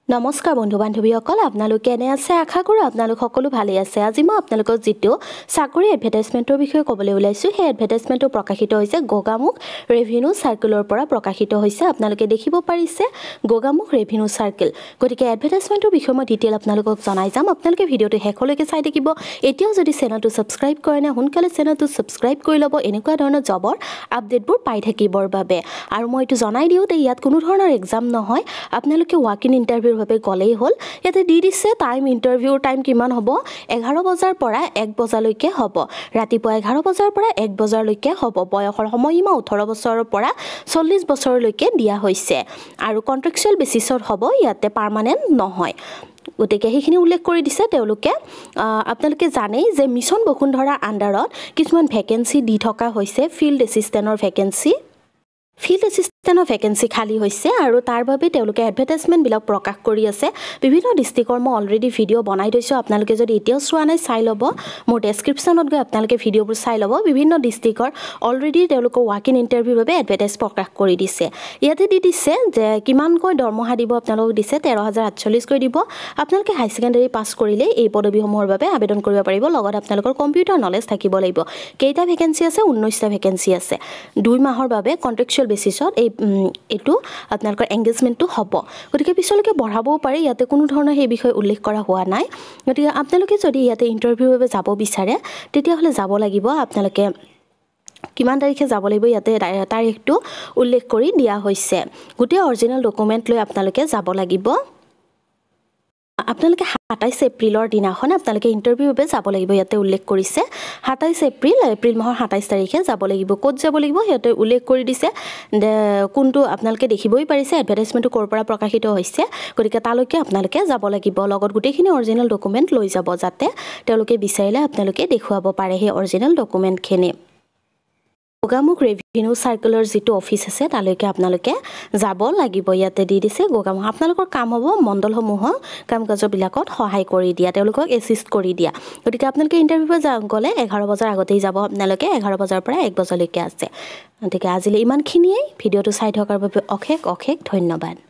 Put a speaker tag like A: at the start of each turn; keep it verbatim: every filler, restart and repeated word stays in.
A: নমস্কাৰ বন্ধু বান্ধৱীসকল আপোনালোকে এনে আছে আশা কৰোঁ আপোনালোক সকলো ভালে আছে আজি মই আপোনালোকক যেটো চাকৰি এডভাৰটাইজমেন্টৰ বিষয়ে ক'বলৈ ওলাইছো সেই এডভাৰটাইজমেন্টটো প্ৰকাশিত হৈছে গোগামুখ ৰেভিনিউ সাৰ্কেলৰ পৰা প্ৰকাশিত হৈছে আপোনালোকে দেখিব পাৰিছে গোগামুখ ৰেভিনিউ সাৰ্কেল গতিকে এডভাৰটাইজমেন্টৰ বিষয়ে মই ডিটেইল আপোনালোকক জনাই যাম আপোনালোকে ভিডিওটো শেষলৈকে চাই থাকিব এতিয়াও যদি চেনেলটো সাবস্ক্ৰাইব কৰে না সোনকালে চেনেলটো সাবস্ক্ৰাইব কৰি ল'ব এনেকুৱা ধৰণৰ জবৰ আপডেটবোৰ পাই থাকিবৰ বাবে আৰু মই এটো জনাই দিও যে ইয়াত কোনো ধৰণৰ এক্সাম নহয় আপোনালোকে ৱাক ইন ইন্টাৰভিউ ভাবে গলেই হল ইয়াতে দি দিছে টাইম ইন্টাৰভিউৰ টাইম কিমান হ'ব এঘাৰ বজাৰ পৰা এক বজালৈকে হ'ব ৰাতিপুৱা এঘাৰ বজাৰ পৰা এক বজালৈকে হ'ব বয়সৰ সময়সীমা ওঠৰ বছৰৰ পৰা চল্লিশ বছৰলৈকে দিয়া হৈছে আৰু কন্ট্ৰাকচুৱেল বেচিছত হ'ব ইয়াতে পাৰ্মানেন্ট নহয় গতিকে সেইখিনি উল্লেখ কৰি দিছে তেওঁলোকে আপোনালোকে জানেই যে মিছন বসুন্ধৰা আন্ডাৰত কিছুমান ভেকেন্সি দি থকা হৈছে ফিল্ড এসিস্টেন্টৰ ভেকেন্সি ফিল্ড এসিস্টেন্টৰ ভেকেন্সি খালি হৈছে আৰু তাৰ বাবে তেওঁলোকে এডভাৰটাইজমেন্ট বিলাক প্ৰকাশ কৰি আছে বিভিন্ন ডিস্ট্ৰিক্টৰ মই অলৰেডি ভিডিও বনাই দিছো আপোনালোকে যদি এতিয়াও চোৱা নাই চাই ল'ব মোৰ ডেসক্ৰিপচনত গৈ আপোনালোকে ভিডিওবোৰ চাই ল'ব বিভিন্ন ডিস্ট্ৰিক্টৰ অলৰেডি তেওঁলোকৰ ৱাক ইন ইন্টাৰভিউৰ বাবে এডভাৰটাইজ প্ৰকাশ কৰি দিছে ইয়াতে দি দিছে যে কিমানকৈ দৰমহা দিব আপোনালোকক দিছে তেৰ হাজাৰ আঠচল্লিশ কৈ দিব আপোনালোকে হাই সেকেন্ডাৰী পাছ কৰিলে এই পদবীসমূহৰ বাবে আবেদন কৰিব পাৰিব লগত আপোনালোকৰ কম্পিউটাৰ নলেজ থাকিব লাগিব কেইটা ভেকেন্সি আছে ঊনৈশটা ভেকেন্সি আছে দুই মাহৰ বাবে কন্ট্ৰাকচুৱেল বেচিছত এই এটো আপোনালোকৰ এংগেজমেন্টটো হ'ব গতিকে পিছলৈকে বঢ়াবও পাৰে ইয়াতে কোনো ধৰণৰ এই বিষয় উল্লেখ কৰা হোৱা নাই গতিকে আপোনালোকে যদি ইয়াতে ইন্টাৰভিউৰ বাবে যাব বিচাৰে তেতিয়া হলে যাব লাগিব আপোনালোকে কিমান তাৰিখে যাব লাগিব ইয়াতে তাৰিখটো উল্লেখ কৰি দিয়া হৈছে গোটেই অৰিজিনাল ডকুমেন্ট লৈ আপোনালোকে যাব লাগিব আপোনালোকে সাতাইশ এপ্ৰিলৰ দিনাখন আপোনালোকে ইন্টাৰভিউৰ বাবে যাব লাগিব ইয়াতে উল্লেখ কৰিছে সাতাইশ এপ্ৰিল এপ্ৰিল মাহৰ সাতাইশ তাৰিখে যাব লাগিব ক'ত যাব লাগিব ইয়াতে উল্লেখ কৰি দিছে কোনটো আপোনালোকে দেখিবই পাৰিছে এডভাৰটাইজমেন্টটো কৰ পৰা প্ৰকাশিত হৈছে গতিকে তালৈকে আপোনালোকে যাব লাগিব লগত গোটেইখিনি অৰিজিনাল ডকুমেন্ট লৈ যাব যাতে তেওঁলোকে বিচাৰিলে আপোনালোকে দেখুৱাব পাৰে সেই অৰিজিনাল ডকুমেন্টখিনি গোগামুখ ৰেভিনিউ সাৰ্কেলৰ যেটো অফিস আছে তালৈকে আপোনালোকে যাব লাগিব ইয়াতে দি দিছে গোগামুখ আপোনালোকৰ কাম হ'ব মণ্ডলসমূহৰ কাম কাজবিলাকত সহায় কৰি দিয়া তেওঁলোকক এসিস্ট কৰি দিয়া গতিকে আপোনালোকে ইন্টাৰভিউ গলে এঘাৰ বজাৰ আগতেই যাব আপোনালোকে এঘাৰ বজাৰ পৰা এক বজালৈকে আছে গতিকে আজিলৈ ইমানখিনিয়ে ভিডিওটো চাই থকাৰ বাবে অশেষ অশেষ ধন্যবাদ